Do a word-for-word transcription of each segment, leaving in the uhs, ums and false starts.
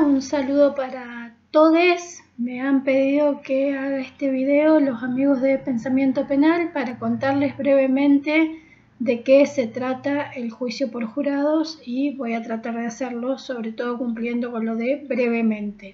Un saludo para todos. Me han pedido que haga este video los amigos de Pensamiento Penal para contarles brevemente de qué se trata el juicio por jurados, y voy a tratar de hacerlo sobre todo cumpliendo con lo de brevemente.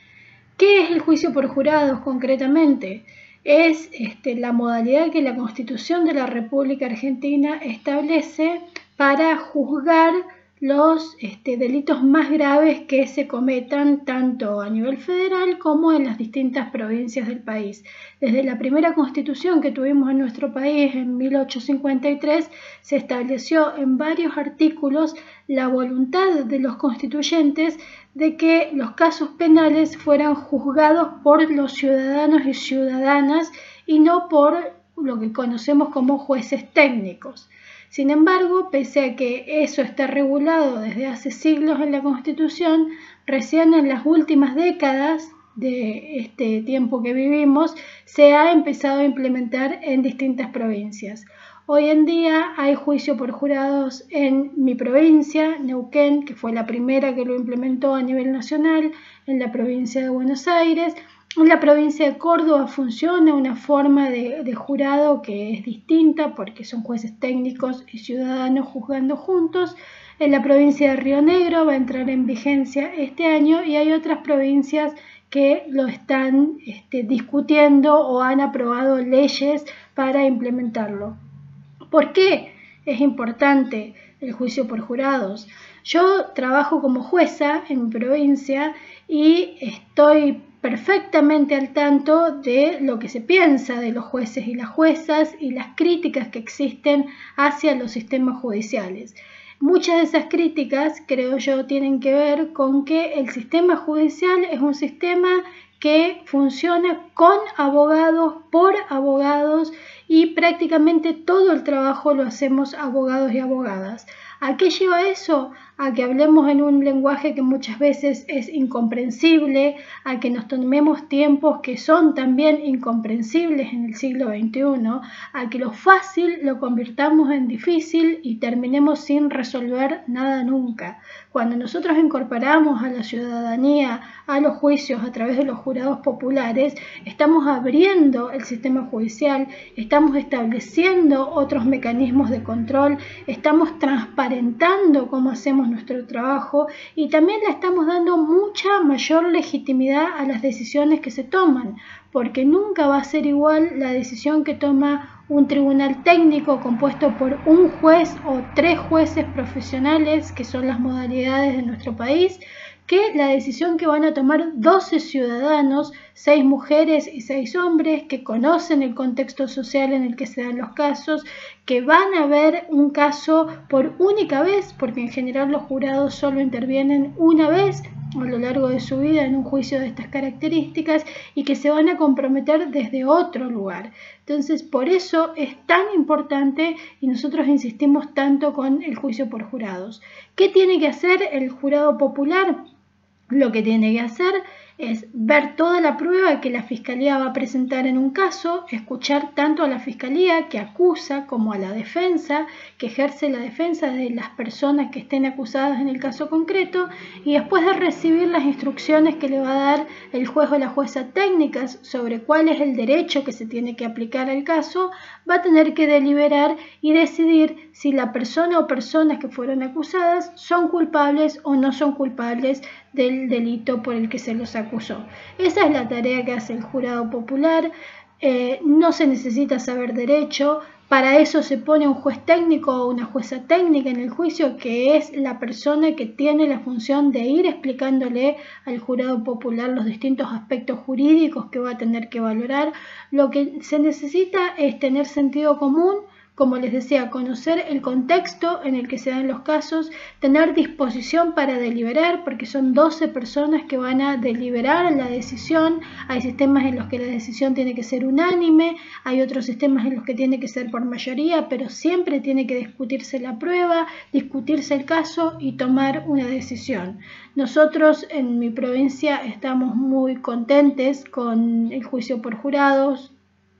¿Qué es el juicio por jurados concretamente? Es este, la modalidad que la Constitución de la República Argentina establece para juzgar los este, delitos más graves que se cometan tanto a nivel federal como en las distintas provincias del país. Desde la primera constitución que tuvimos en nuestro país en mil ochocientos cincuenta y tres se estableció en varios artículos la voluntad de los constituyentes de que los casos penales fueran juzgados por los ciudadanos y ciudadanas y no por lo que conocemos como jueces técnicos. Sin embargo, pese a que eso está regulado desde hace siglos en la Constitución, recién en las últimas décadas de este tiempo que vivimos se ha empezado a implementar en distintas provincias. Hoy en día hay juicio por jurados en mi provincia, Neuquén, que fue la primera que lo implementó a nivel nacional, en la provincia de Buenos Aires. En la provincia de Córdoba funciona una forma de, de jurado que es distinta porque son jueces técnicos y ciudadanos juzgando juntos. En la provincia de Río Negro va a entrar en vigencia este año y hay otras provincias que lo están este, discutiendo o han aprobado leyes para implementarlo. ¿Por qué es importante el juicio por jurados? Yo trabajo como jueza en mi provincia y estoy perfectamente al tanto de lo que se piensa de los jueces y las juezas y las críticas que existen hacia los sistemas judiciales. Muchas de esas críticas, creo yo, tienen que ver con que el sistema judicial es un sistema que funciona con abogados, por abogados, y prácticamente todo el trabajo lo hacemos abogados y abogadas. ¿A qué lleva eso? A que hablemos en un lenguaje que muchas veces es incomprensible, a que nos tomemos tiempos que son también incomprensibles en el siglo veintiuno, a que lo fácil lo convirtamos en difícil y terminemos sin resolver nada nunca. Cuando nosotros incorporamos a la ciudadanía a los juicios a través de los jurados populares, estamos abriendo el sistema judicial, estamos estableciendo otros mecanismos de control, estamos transparentando cómo hacemos nuestro trabajo y también le estamos dando mucha mayor legitimidad a las decisiones que se toman, porque nunca va a ser igual la decisión que toma un tribunal técnico compuesto por un juez o tres jueces profesionales, que son las modalidades de nuestro país, que la decisión que van a tomar doce ciudadanos, seis mujeres y seis hombres, que conocen el contexto social en el que se dan los casos, que van a ver un caso por única vez, porque en general los jurados solo intervienen una vez a lo largo de su vida en un juicio de estas características y que se van a comprometer desde otro lugar. Entonces, por eso es tan importante y nosotros insistimos tanto con el juicio por jurados. ¿Qué tiene que hacer el jurado popular? Lo que tiene que hacer es ver toda la prueba que la Fiscalía va a presentar en un caso, escuchar tanto a la Fiscalía que acusa como a la defensa que ejerce la defensa de las personas que estén acusadas en el caso concreto, y después de recibir las instrucciones que le va a dar el juez o la jueza técnicas sobre cuál es el derecho que se tiene que aplicar al caso, va a tener que deliberar y decidir si la persona o personas que fueron acusadas son culpables o no son culpables del delito por el que se los acusó. Esa es la tarea que hace el jurado popular. Eh, no se necesita saber derecho, para eso se pone un juez técnico o una jueza técnica en el juicio, que es la persona que tiene la función de ir explicándole al jurado popular los distintos aspectos jurídicos que va a tener que valorar. Lo que se necesita es tener sentido común, como les decía, conocer el contexto en el que se dan los casos, tener disposición para deliberar, porque son doce personas que van a deliberar la decisión. Hay sistemas en los que la decisión tiene que ser unánime, hay otros sistemas en los que tiene que ser por mayoría, pero siempre tiene que discutirse la prueba, discutirse el caso y tomar una decisión. Nosotros en mi provincia estamos muy contentes con el juicio por jurados.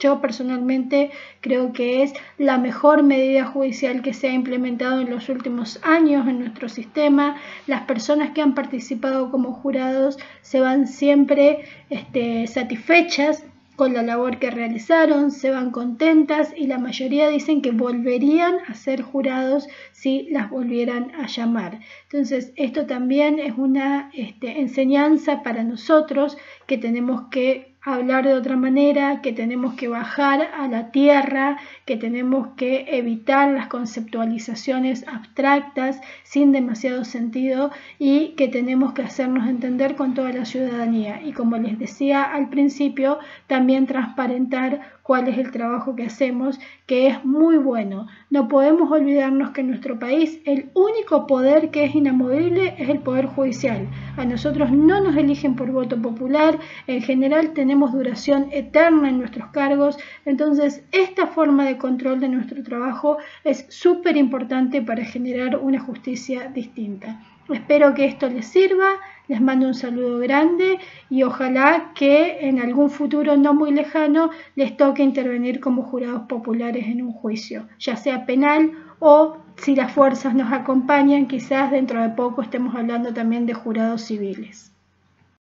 Yo personalmente creo que es la mejor medida judicial que se ha implementado en los últimos años en nuestro sistema. Las personas que han participado como jurados se van siempre este, satisfechas con la labor que realizaron, se van contentas y la mayoría dicen que volverían a ser jurados si las volvieran a llamar. Entonces, esto también es una este, enseñanza para nosotros, que tenemos que hablar de otra manera, que tenemos que bajar a la tierra, que tenemos que evitar las conceptualizaciones abstractas sin demasiado sentido y que tenemos que hacernos entender con toda la ciudadanía. Y como les decía al principio, también transparentar cuál es el trabajo que hacemos, que es muy bueno. No podemos olvidarnos que en nuestro país el único poder que es inamovible es el poder judicial. A nosotros no nos eligen por voto popular, en general tenemos duración eterna en nuestros cargos, entonces esta forma de control de nuestro trabajo es súper importante para generar una justicia distinta. Espero que esto les sirva, les mando un saludo grande y ojalá que en algún futuro no muy lejano les toque intervenir como jurados populares en un juicio, ya sea penal o, si las fuerzas nos acompañan, quizás dentro de poco estemos hablando también de jurados civiles.